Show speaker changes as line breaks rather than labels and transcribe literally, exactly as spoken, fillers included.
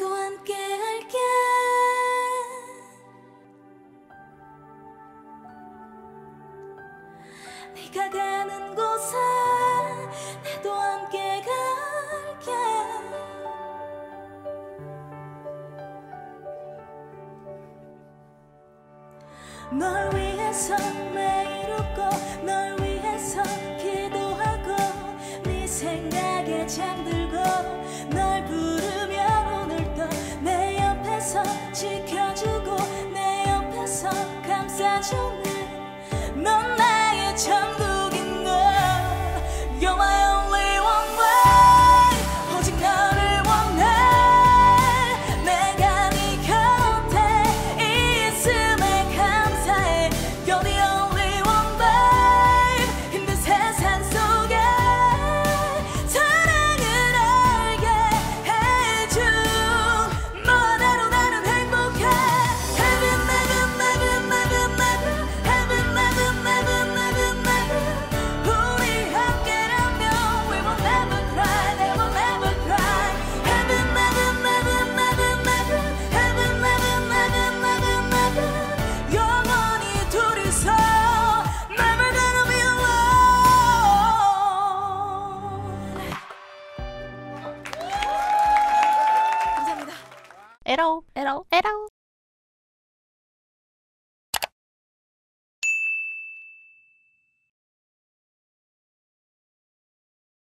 나도 함께 할게. 네가 가는 곳에 나도 함께 갈게. 널 위해서 매일 웃고 널 위해서 기도하고 네 생각에 잠들고 널 부르면 오늘도 내 옆에서 지켜주고 내 옆에서 감싸주는 넌 나의 천국인 걸. You're my only one way. 오직 너를 원해. 내가 네 곁에 있음에 감사해. You're the only one babe. 힘든 세상 속에 사랑을 알게 해준 너대로 나는 행복해. Heaven never never never never Heaven never never never never 우리 함께라면 we will never cry never never cry. Heaven never never never never Heaven never never never never 영원히 둘이서 never gonna be alone. 감사합니다.
에러 에러 에러